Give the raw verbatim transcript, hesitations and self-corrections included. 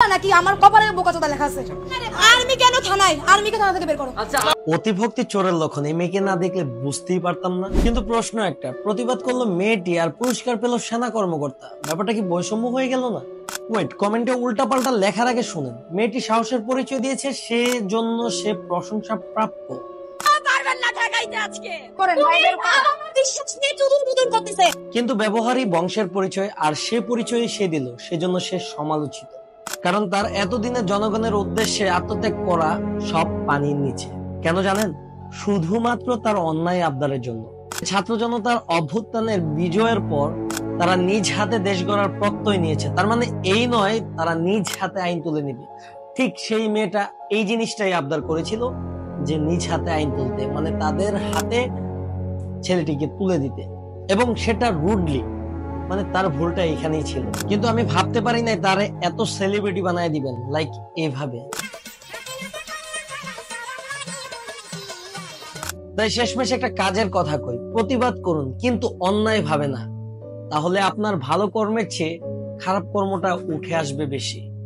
নাকি আমার কপালে বোকাচোদা লেখা আছে? আর্মি কেন থানায়? আর্মিকে থানা থেকে বের করো। আচ্ছা, অতিভক্তি চোরের লক্ষণ। এই মেয়েকে না দেখলে বুঝতেই পারতাম না। কিন্তু প্রশ্ন একটা, প্রতিবাদ করলো মেয়েটি আর পুরস্কার পেল সেনা কর্মকর্তা। ব্যাপারটা কি বৈষম্য হয়ে গেল না? ওয়েট, কমেন্টে উল্টাপাল্টা লেখার আগে শুনেন। মেয়েটি সাহসের পরিচয় দিয়েছে, সেজন্য সে প্রশংসা প্রাপ্য। কিন্তু ব্যবহারই বংশের পরিচয়, আর সে পরিচয় সে দিল, সেজন্য সে সমালোচিত। কারণ তার এতদিনের জনগণের উদ্দেশ্যে আত্মত্যাগ করা সব পানির নিচে। কেন জানেন? শুধুমাত্র তার অন্যায় আবদারের জন্য। ছাত্র জনতার অভ্যুত্থানের বিজয়ের পর তারা নিজ হাতে দেশ গড়ার প্রত্যয় নিয়েছে। তার মানে এই নয় তারা নিজ হাতে আইন তুলে নিবে। ঠিক সেই মেয়েটা এই জিনিসটাই আবদার করেছিল, যে নিজ হাতে আইন তুলতে, মানে তাদের হাতে ছেলেটিকে তুলে দিতে, এবং সেটা রুডলি। মানে তার ভুলটা এখানেই ছিল। কিন্তু আমি ভাবতে পারি নাই তারে এত সেলিব্রিটি বানায় দিবেন, লাইক এভাবে। তাই শেষমেশ একটা কাজের কথা কই, প্রতিবাদ করুন কিন্তু অন্যায় ভাবে না। তাহলে আপনার ভালো কর্মের চেয়ে খারাপ কর্মটা উঠে আসবে বেশি।